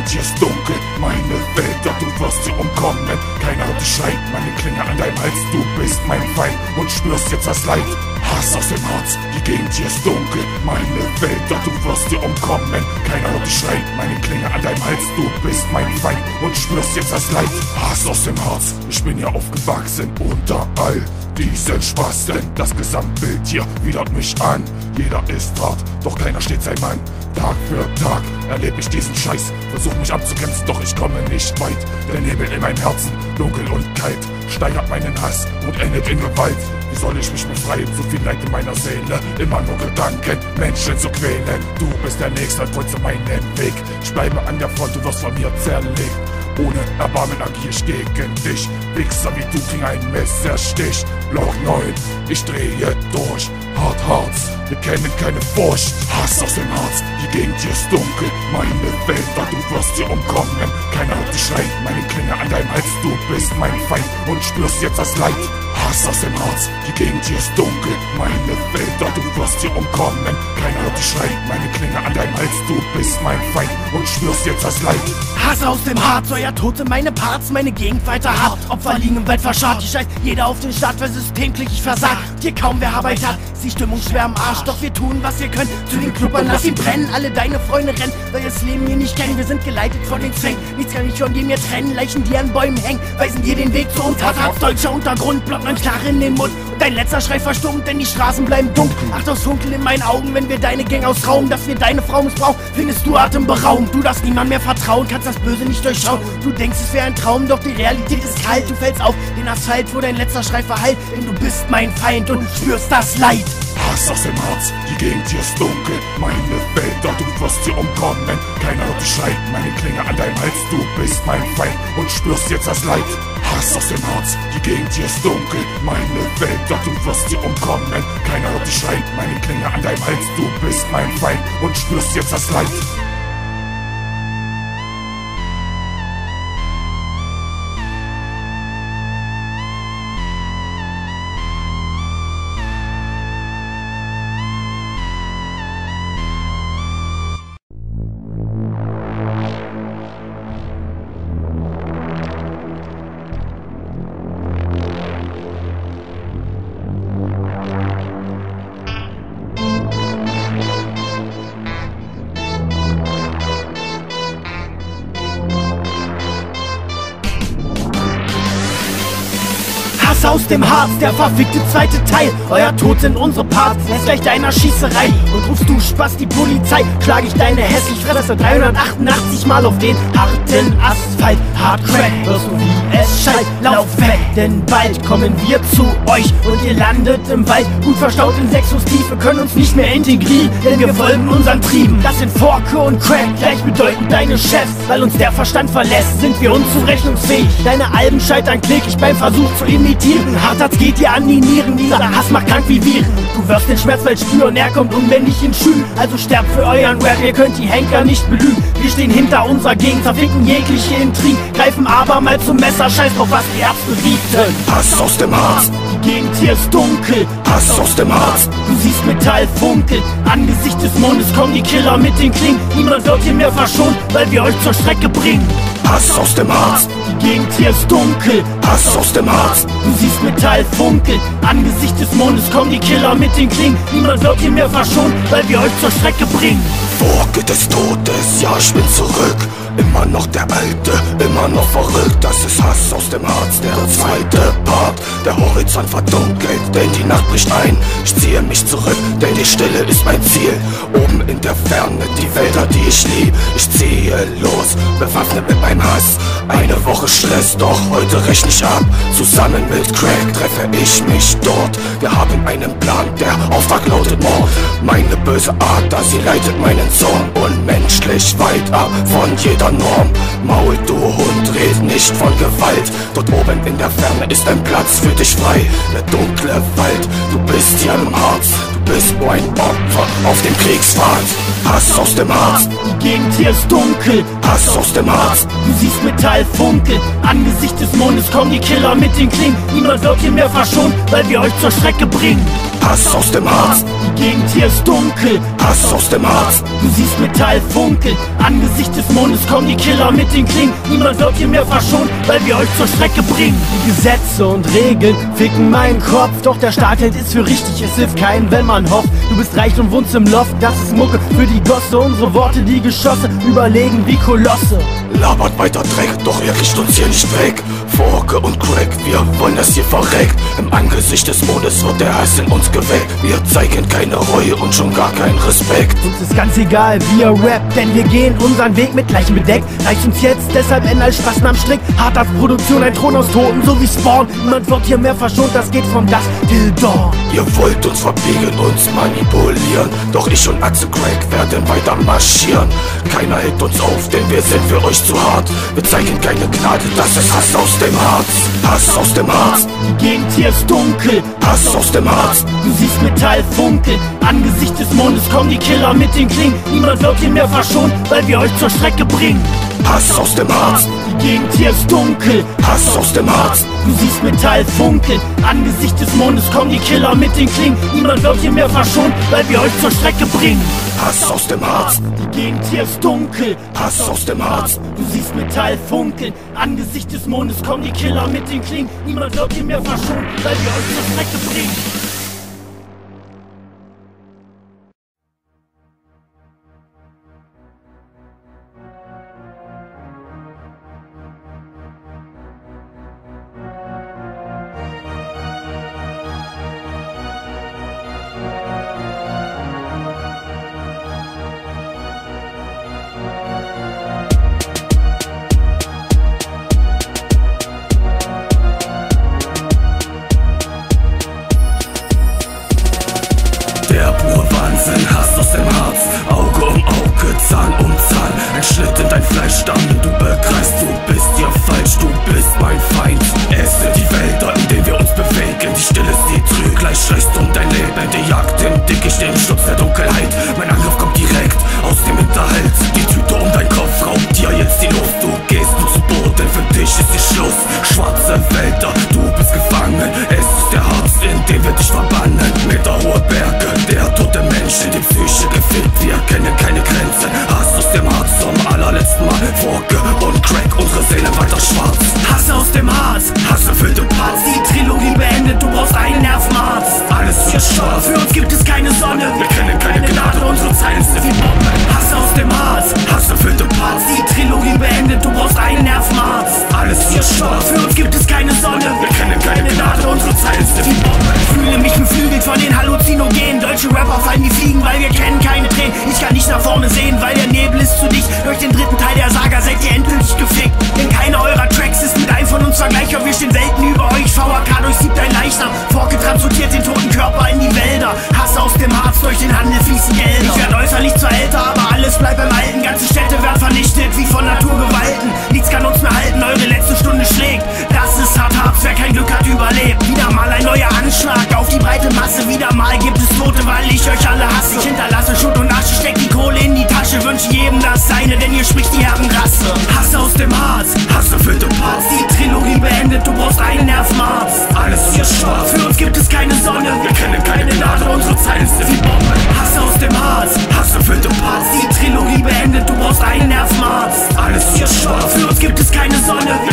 Gegend hier ist dunkel, meine Welt, doch du wirst hier umkommen. Keiner hört dich schreien, meine Klinge an deinem Hals. Du bist mein Feind und spürst jetzt das Leid. Hass aus dem Herz, die Gegend hier ist dunkel, meine Welt, doch du wirst hier umkommen. Keiner hört dich schreien, meine Klinge an deinem Hals. Du bist mein Feind und spürst jetzt das Leid. Hass aus dem Herz, ich bin hier aufgewachsen unter all diesen Spasten. Das Gesamtbild hier widert mich an. Jeder ist hart, doch keiner steht sein Mann. Tag für Tag erlebe ich diesen Scheiß. Versuch mich abzugrenzen, doch ich komme nicht weit. Der Nebel in meinem Herzen, dunkel und kalt, steigert meinen Hass und endet in Gewalt. Wie soll ich mich befreien? So viel Leid in meiner Seele, immer nur Gedanken, Menschen zu quälen. Du bist der Nächste, kreuze meinen Weg. Ich bleibe an der Front, du wirst von mir zerlegt. Ohne Erbarmen agier ich gegen dich. Wichser wie du kriegen ein Messerstich. Block 9, ich drehe durch. Hart Harz, wir kennen keine Furcht. Hass aus dem Herz, die Gegend hier ist dunkel, meine Welt, doch du wirst hier umkommen. Keiner hört dich schreien, meine Klinge an deinem Hals. Du bist mein Feind und spürst jetzt das Leid. Hass aus dem Herz, die Gegend hier ist dunkel, meine Welt, doch du wirst hier umkommen. Keiner hört dich schreien, meine Klinge an deinem Hals. Du bist mein Feind und spürst jetzt das Leid. Hass aus dem Harz, euer Tote, meine Parts, meine Gegend weiter hart. Opfer liegen im Wald verscharrt, ich scheiß jeder auf den Staat, weil systemkrieg ich versagt. Hier kaum wer Arbeit hat, ist die Stimmung schwer am Arsch. Doch wir tun, was wir können, zu den Clubbern, lass ihn brennen. Alle deine Freunde rennen, weil wir das Leben hier nicht kennen. Wir sind geleitet von den Zwängen, nichts kann ich von dir mir trennen. Leichen, die an Bäumen hängen, weisen dir den Weg zu uns. Hart, deutscher Untergrund, Block 9 klar in den Mund. Und dein letzter Schrei verstummt, denn die Straßen bleiben dunkel. Acht aus Funkel in meinen Augen, wenn wir deine Gang ausrauben. Dass wir deine Frau missbrauchen, findest du atemberaubend. Du darfst niemand mehr vertrauen, kannst das Böse nicht durchschauen. Du denkst, es wäre ein Traum, doch die Realität ist kalt. Du fällst auf den Asphalt, wo dein letzter Schrei verhallt. Denn du bist mein Feind und spürst das Leid. Hass aus dem Herz, die Gegend hier ist dunkel, meine Welt, doch du wirst hier umkommen. Keiner hört dich schreien, meine Klinge an deinem Hals. Du bist mein Feind und spürst jetzt das Leid. Hass aus dem Herz, die Gegend hier ist dunkel, meine Welt, doch du wirst hier umkommen. Keiner hört dich schreien, meine Klinge an deinem Hals. Du bist mein Feind und spürst jetzt das Leid. Hass aus dem Harz, der verfickte zweite Teil. Euer Tod sind unsere Parts, erst gleich deiner Schießerei. Und rufst du Spaß die Polizei, schlag ich deine hässlich Fresse 388 Mal auf den harten Asphalt. Hard Crack, hörst du wie es schallt. Lauf weg, denn bald kommen wir zu euch und ihr landet im Wald. Gut verstaut in 6 Fuß Tiefe, können uns nicht mehr integrieren, denn wir folgen unseren Trieben. Das sind Forke und Crack, gleichbedeutend deine Chefs. Weil uns der Verstand verlässt, sind wir unzurechnungsfähig. Deine Alben scheitern kläglich beim Versuch zu imitieren. Hartharz geht dir an die Nieren, dieser Hass macht krank wie Viren. Du wirst den Schmerzwald spüren, er kommt unbändig in Schüben. Also sterbt für euren Rap, ihr könnt die Henker nicht belügen. Wir stehen hinter unserer Gegend, verficken jegliche Intrigen, greifen aber mal zum Messer, scheiß drauf, was die Ärzte bieten. Hass aus dem Herz, die Gegend hier ist dunkel. Hass aus dem Herz, du siehst Metall funkeln. Angesichts des Mondes kommen die Killer mit den Klingen. Niemand wird hier mehr verschont, weil wir euch zur Strecke bringen. Hass aus dem Herz, die Gegend hier ist dunkel. Hass aus dem Herz, du siehst Metall funkeln. Angesichts des Mondes kommen die Killer mit den Klingen. Niemand wird hier mehr verschont, weil wir euch zur Strecke bringen. Forke des Todes, ja ich bin zurück. Immer noch der Alte, immer noch verrückt. Das ist Hass aus dem Herz, der zweite Part. Der Horizont verdunkelt, denn die Nacht bricht ein. Ich ziehe mich zurück, denn die Stille ist mein Ziel. Oben in der Ferne, die Wälder, die ich lieb. Ich ziehe los, bewaffnet mit meinem Hass. Eine Woche Stress, doch heute rechne ich ab. Zusammen mit Crack treffe ich mich dort. Wir haben einen Plan, der Auftrag lautet Mord. Meine böse Ader, sie leitet meinen Zorn. Unmenschlich weit ab von jeder Norm. Maul, du Hund, red nicht von Gewalt. Dort oben in der Ferne ist ein Platz für dich frei. Der dunkle Wald, du bist hier im Harz. Du bist nur ein Opfer auf dem Kriegspfad. Hass aus dem Harz, die Gegend hier ist dunkel. Hass aus dem Harz, du siehst Metall funkeln. Angesichts des Mondes kommen die Killer mit den Klingen. Niemand wird hier mehr verschont, weil wir euch zur Strecke bringen. Hass aus dem Harz. Die Gegend hier ist dunkel, Hass aus dem Harz. du siehst Metall funkeln. Angesichts des Mondes kommen die Killer mit den Klingen. Niemand wird hier mehr verschont, weil wir euch zur Strecke bringen. Die Gesetze und Regeln ficken meinen Kopf, doch der Staat hält es für richtig, es hilft keinen, wenn man hofft. Du bist reich und wohnst im Loft, das ist Mucke für die Gosse. Unsere Worte, die Geschosse, überlegen wie Kolosse. Labert weiter Dreck, doch ihr kriegt uns hier nicht weg. Forke und Crack, wir wollen, dass ihr verreckt. Im Angesicht des Mondes wird der Hass in uns geweckt. Wir zeigen keine Reue und schon gar keinen Respekt. Uns ist ganz egal, wie ihr rappt, denn wir gehen unseren Weg mit Leichen bedeckt. Reicht uns jetzt, deshalb enden als Spasten am Strick. Hart als Produktion, ein Thron aus Toten, so wie Spawn. Niemand wird hier mehr verschont, das geht vom Dusk till Dawn. Ihr wollt uns verbiegen, uns manipulieren, doch ich und Atze Crack werden weiter marschieren. Keiner hält uns auf, denn wir sind für euch zu hart. Wir zeigen keine Gnade, das ist Hass aus dem Harz. Hass aus dem Harz. Die Gegend hier ist dunkel, Hass aus dem Harz. du siehst Metall funkeln. Angesichts des Mondes kommen die Killer mit den Klingen. Niemand wird hier mehr verschont, weil wir euch zur Strecke bringen. Hass aus dem Harz. Die Gegend hier ist dunkel, Hass aus dem Harz. du siehst Metall funkeln. Angesichts des Mondes kommen die Killer mit den Klingen. Niemand wird hier mehr verschont, weil wir euch zur Strecke bringen. Hass aus dem Harz. Die Gegend hier ist dunkel, Hass aus dem Harz. du siehst Metall funkeln. Angesichts des Mondes kommen die Killer mit den Klingen. Niemand wird hier mehr verschont, weil wir euch zur Strecke bringen. Der pure Wahnsinn, Hass aus dem Harz. Auge um Auge, Zahn um Zahn. Ein Schnitt in dein Fleisch, damit du begreifst, du bist hier falsch, du bist mein Feind. Es sind die Wälder, in denen wir uns bewegen. Die Stille ist die trüg, gleich schreist um dein Leben. Die Jagd im Dickicht, im Schutz der Dunkelheit. Mein Angriff kommt direkt aus dem Hinterhalt. Die Tüte um dein Kopf raubt dir jetzt die Luft. Du gehst nur zu Boden, für dich ist die Schluss. Schwarze Wälder, du bist gefangen. Es ist der Harz, in dem wir dich verbannen. Meter hohe Berge, der tote Mensch, in die Psyche gefickt. Wir kennen keine Grenzen. Hass aus dem Harz zum allerletzten Mal. Forke und Crack, unsere Seelen weiter schwarz. Hass aus dem Harz, Hass erfüllte Parts. die Trilogie beendet, du brauchst einen Nervenarzt. Alles hier schwarz. Für uns gibt es keine Sonne, Wir kennen keine Gnade, unsere Zeilen sind wie Bomben. Hass aus dem Harz, Hass erfüllte Parts. die Trilogie beendet, du brauchst einen Nervenarzt. Alles hier schwarz. Für uns gibt es keine Sonne, Wir kennen keine Gnade, unsere Zeilen sind wie Bomben. fühle mich beflügelt von den Halluzinogenen. Deutsche Rapper fallen wie Fliegen, weil wir kennen keine Tränen. Ich kann nicht nach vorne sehen, weil der Nebel ist zu dicht. Durch den dritten Teil der Saga seid ihr endgültig gefickt. Denn keiner eurer Tracks ist mit einem von uns vergleichbar. Wir stehen Welten über euch, VHK durchsiebt ein Leichnam. Forke transportiert den toten Körper in die Wälder. Hass aus dem Harz, durch den Handel fließen Gelder. Ich werd äußerlich zwar älter, aber alles bleibt beim Alten. Ganze Städte werden vernichtet, wie von Naturgewalten. Nichts kann uns mehr halten, eure letzte Stunde schlägt. Das ist hart Harz, wer kein Glück hat, überlebt. Wieder mal ein neuer Anschlag auf die breite Masse. Wieder mal gibt es Tote, weil ich euch alle hasse. Ich hinterlasse Schutt und Asche, steck die Kohle in die Tasche. Wünsche jedem das Seine, denn ihr spricht die Herrenrasse. Hass aus dem Harz, Hass erfüllte Parts. die Trilogie beendet, du brauchst einen Nervenarzt. Alles hier schwarz. Für uns gibt es keine Sonne, Wir kennen keine Gnade, unsere Zeilen sind wie Bomben. Hass aus dem Harz, Hass erfüllte Parts. die Trilogie beendet, du brauchst einen Nervenarzt. Alles hier schwarz. Für uns gibt es keine Sonne,